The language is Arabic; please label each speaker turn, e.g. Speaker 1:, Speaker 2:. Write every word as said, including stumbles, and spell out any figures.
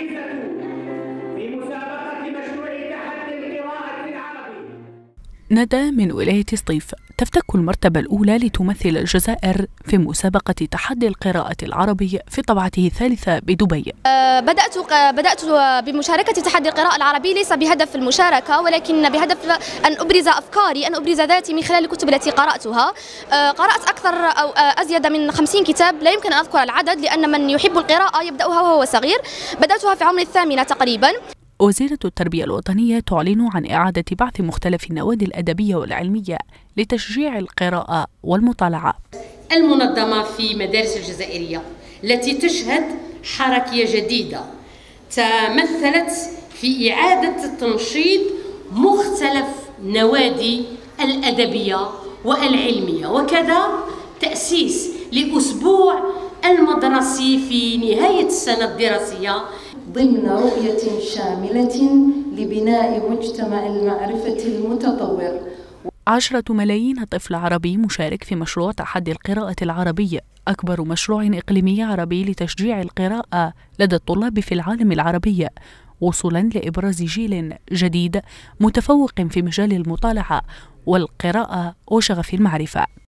Speaker 1: الجائزة في مسابقة مشروع تحدي القراءة العربي.
Speaker 2: ندى من ولاية سطيف تفتك المرتبة الأولى لتمثل الجزائر في مسابقة تحدي القراءة العربي في طبعته الثالثة بدبي.
Speaker 3: أه بدأت بدأت بمشاركة تحدي القراءة العربي ليس بهدف المشاركة، ولكن بهدف أن أبرز أفكاري، أن أبرز ذاتي من خلال الكتب التي قرأتها. أه قرأت أكثر أو أزيد من خمسين كتاب، لا يمكن أن أذكر العدد لأن من يحب القراءة يبدأها وهو صغير. بدأتها في عمر الثامنة تقريبا.
Speaker 2: وزيرة التربية الوطنية تعلن عن إعادة بعث مختلف النوادي الأدبية والعلمية لتشجيع القراءة والمطالعة.
Speaker 4: المنظمة في مدارس الجزائرية التي تشهد حركية جديدة تمثلت في إعادة تنشيط مختلف نوادي الأدبية والعلمية، وكذا تأسيس لأسبوع المدرسي في نهاية السنة الدراسية
Speaker 5: ضمن رؤية شاملة لبناء مجتمع المعرفة المتطور.
Speaker 2: عشرة ملايين طفل عربي مشارك في مشروع تحدي القراءة العربية، أكبر مشروع إقليمي عربي لتشجيع القراءة لدى الطلاب في العالم العربي، وصولا لإبراز جيل جديد متفوق في مجال المطالعة والقراءة وشغف المعرفة.